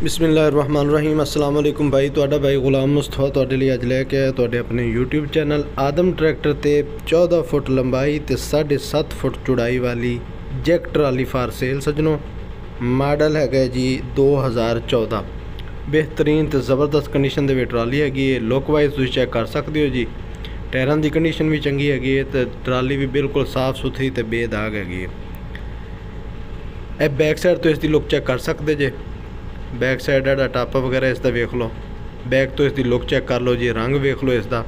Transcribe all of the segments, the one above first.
बिस्मिल्लाहिर्रहमानिर्रहीम अस्सलाम वालेकुम भाई। तुहाडा भाई गुलाम मुस्तफा तुहाडे लिए अज लैके आया तुहाडे अपने यूट्यूब चैनल आदम ट्रैक्टर ते 14 फुट लंबाई ते 7.5 फुट चौड़ाई वाली जैक ट्राली फार सेल सजनों। मॉडल है जी 2014। बेहतरीन तो ज़बरदस्त कंडीशन दे ट्राली हैगी है। लुक वाइज तुसीं चैक कर सकते हो जी। टायरां दी कंडीशन भी चंगी हैगी है ते ट्राली भी बिल्कुल साफ सुथरी ते बेदाग हैगी है। बैक साइड तो इसकी लुक चैक कर सकते जे। बैक साइड का टापा वगैरह इसका वेख लो। बैक तो इसकी लुक चैक कर लो जी। रंग वेख लो इसका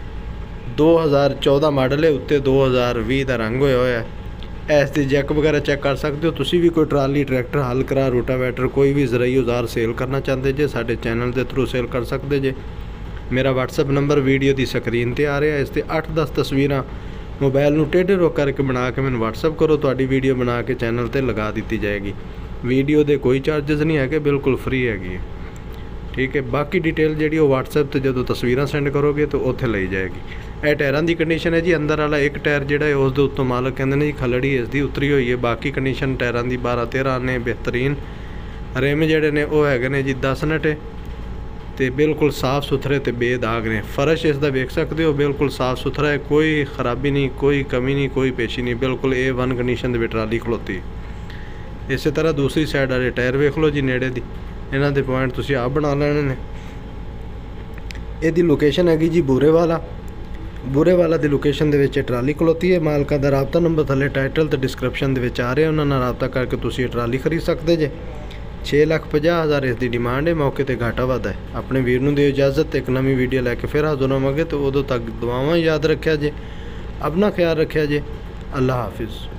2014 मॉडल है, उत्ते 2020 का रंग होया है। इसकी जैक वगैरह चैक कर सकते हो। तुसी भी कोई ट्राली ट्रैक्टर हल करा रोटावेटर कोई भी ज़राई औजार सेल करना चाहते जे साडे चैनल के थ्रू सेल कर सकते जे। मेरा WhatsApp नंबर वीडियो की स्क्रीन पर आ रहा है। इससे 8-10 तस्वीर मोबाइल में टेढ़े रोक करके बना के मैंने WhatsApp करो, तुहाडी वीडियो बना के चैनल पर लगा दी जाएगी। वीडियो दे कोई चार्जेस नहीं है, बिल्कुल फ्री हैगी। ठीक है, बाकी डिटेल जी WhatsApp से जो तस्वीर सेंड करोगे तो उत्थे ली जाएगी। यह टायरां की कंडीशन है जी। अंदर वाला एक टायर जोड़ा है उसके उत्तों मालक कहते हैं जी खलड़ी इसकी उतरी हुई है। बाकी कंडीशन टायरां की 12-13 ने बेहतरीन। रिम जोड़े ने वो है जी 10 नटे तो बिल्कुल साफ सुथरे तो बेदाग ने। फर्श इसका वेख सकते हो बिल्कुल साफ सुथरा है, कोई खराबी नहीं, कोई कमी नहीं, कोई पेशी नहीं, बिल्कुल A1 कंडीशन में ट्राली खलोती। इस तरह दूसरी साइड वाले टायर वेख लो जी नेड़े दी। इन्हां दे पॉइंट तुसीं आप बना लेने ने। इहदी लोकेशन हैगी जी बूरेवाला दी लोकेशन दे विच ट्राली खलोती है। मालका दा राबता नंबर थले टाइटल ते डिस्क्रिप्शन दे विच आ रहा है, उन्हां नाल राबता करके तुसीं ट्राली खरीद सकते जे। 6,50,000 इसकी डिमांड है। मौके ते घाटा वाधा है। अपने वीर नूं दिओ इजाजत। एक नवीं वीडियो लैके फिर हाज़र होवांगे तो उदों तक दुआवां याद रखिया जे। अपना ख्याल रखिया जे। अल्लाह हाफिज़।